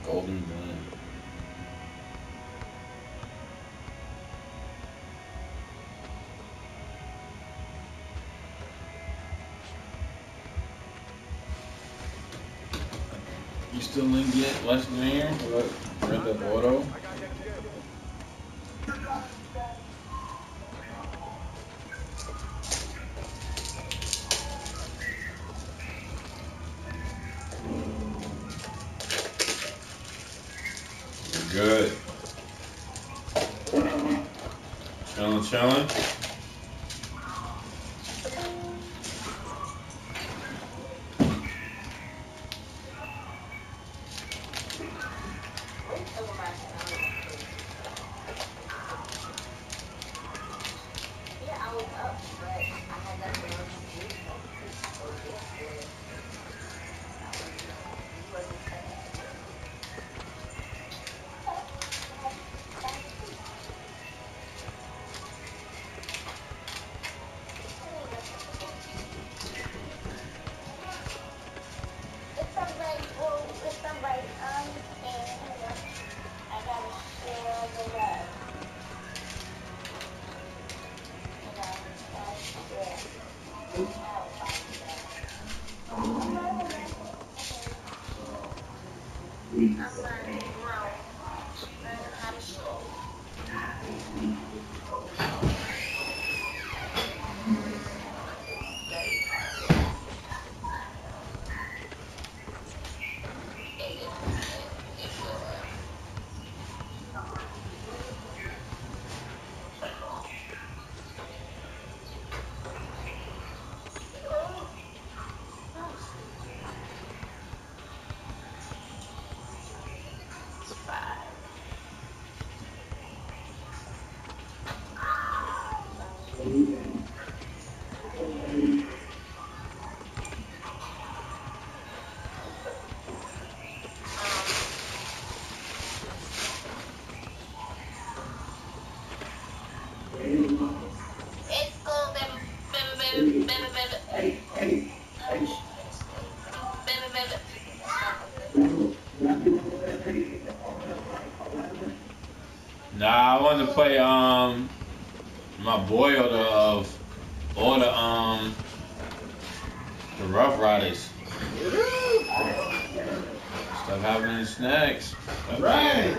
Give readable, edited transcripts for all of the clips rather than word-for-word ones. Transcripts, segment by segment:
Golden Moon. You still didn't get Legendary? Red Dead Auto? Good. Chillin', chillin'. Nah, I wanted to play my boy or the Rough Riders. Stuff happening next. Right.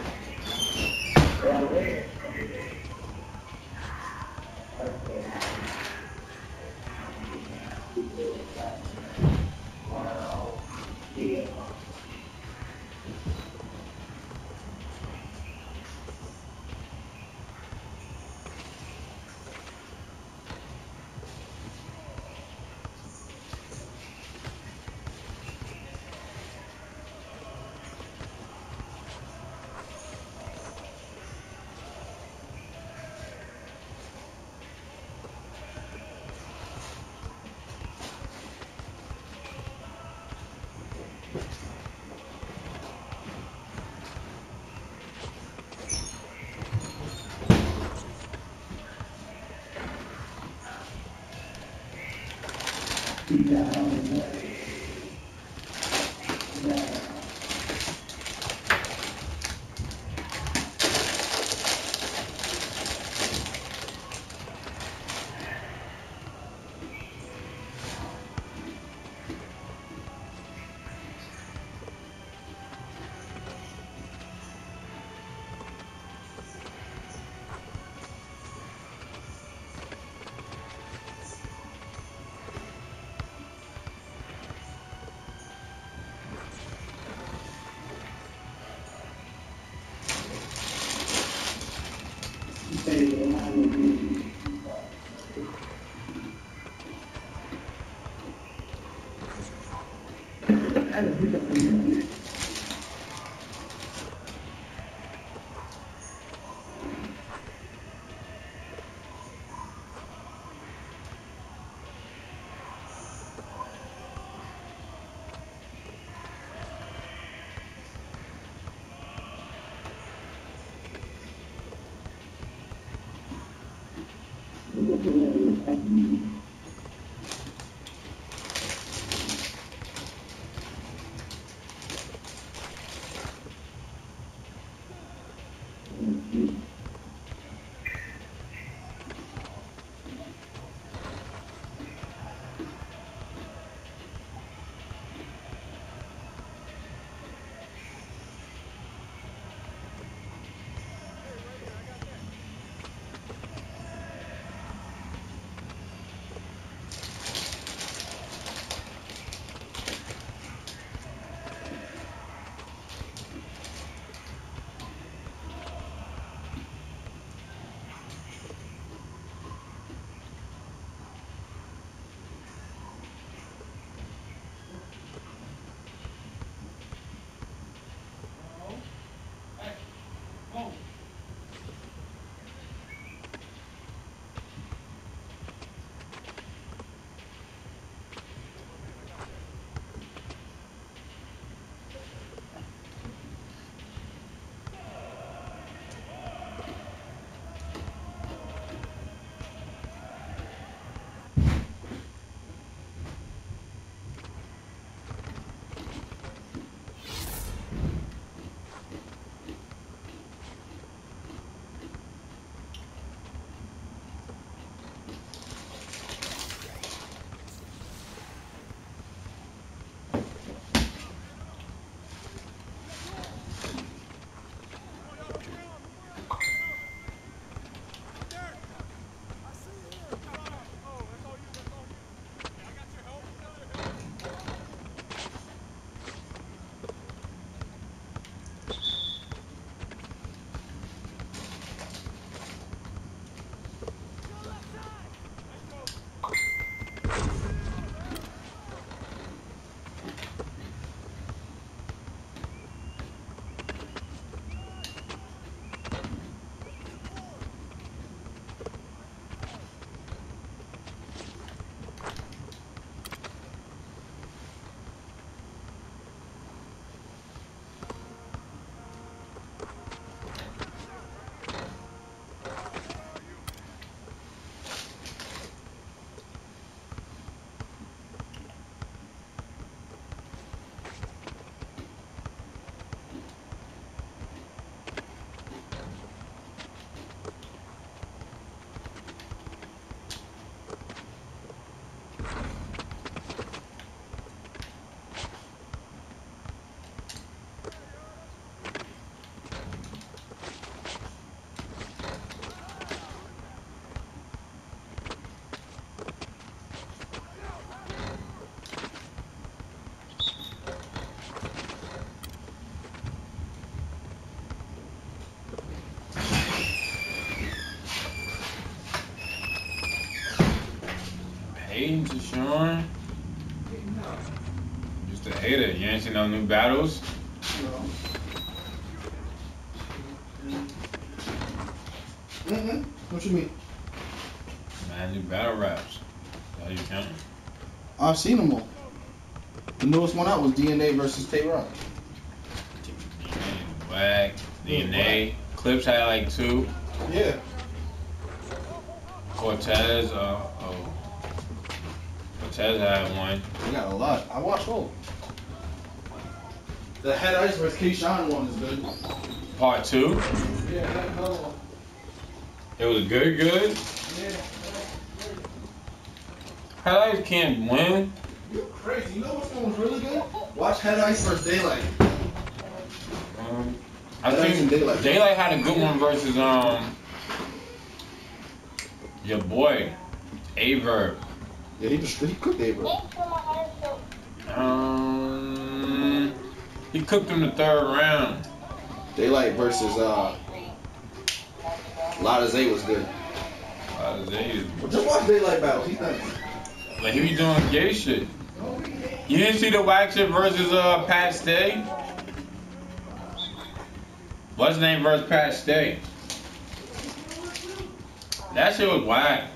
on? Just a hater. You ain't seen no new battles? No. What you mean? Man, new battle raps. How you counting? I've seen them all. The newest one out was DNA versus Tay-Rock. DNA, Whack, DNA. Clips had like 2. Yeah. Cortez, Cortez had 1. We got a lot. I watched all. The Head Ice versus Keyshawn one is good. Part 2. Yeah, that another one. It was good. Yeah. Highlights can't win. You're crazy. You know which one was really good? Watch Head Ice versus Daylight. I Head Ice think and Daylight. Daylight had a good one versus your boy Averb. Yeah, he cooked Averb. He cooked him the 3rd round. Daylight versus Lotta Zay was good. Just watch Daylight battles. He's nice. Like he be doing gay shit. You didn't see the Wax shit versus Pat Stay? What's his name versus Pat Stay? That shit was whack.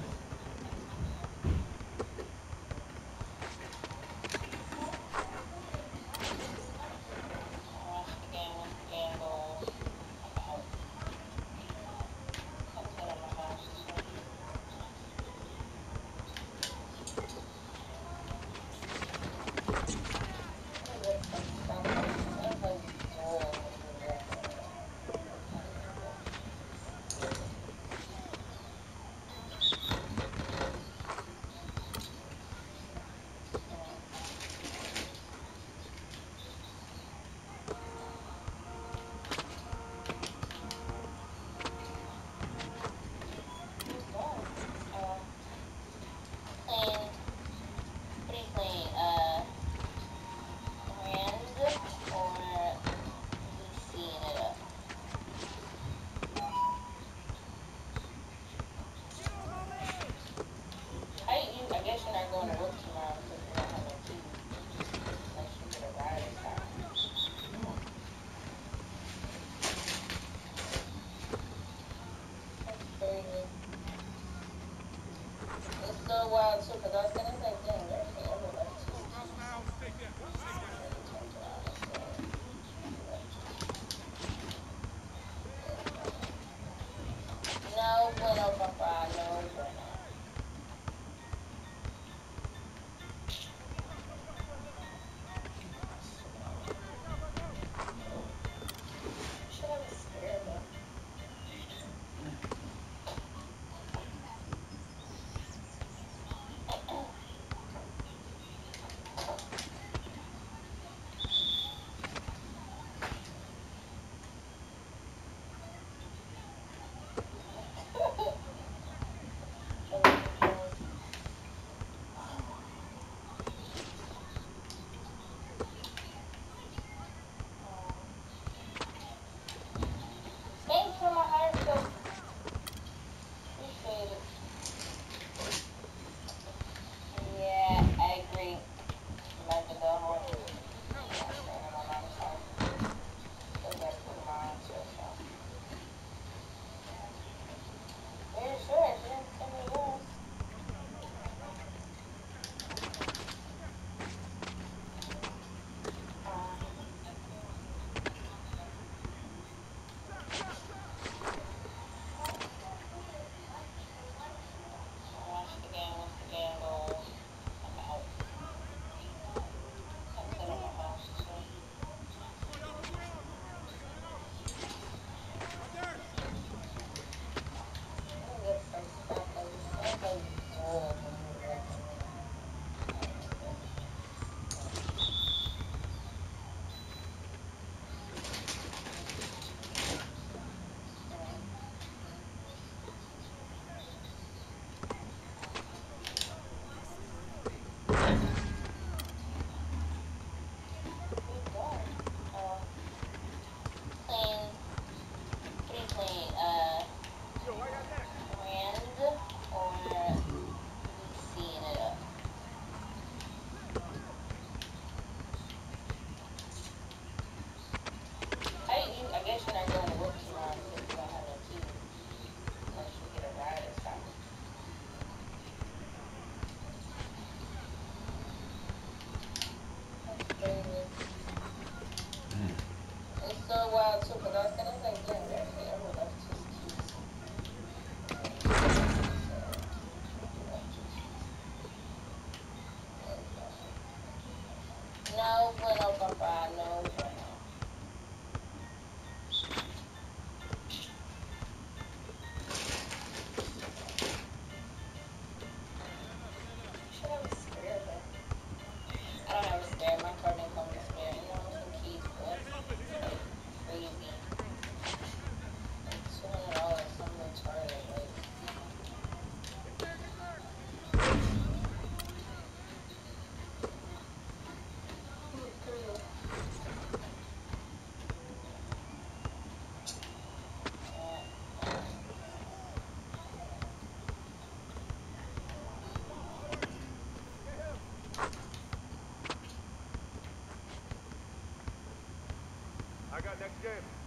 next game.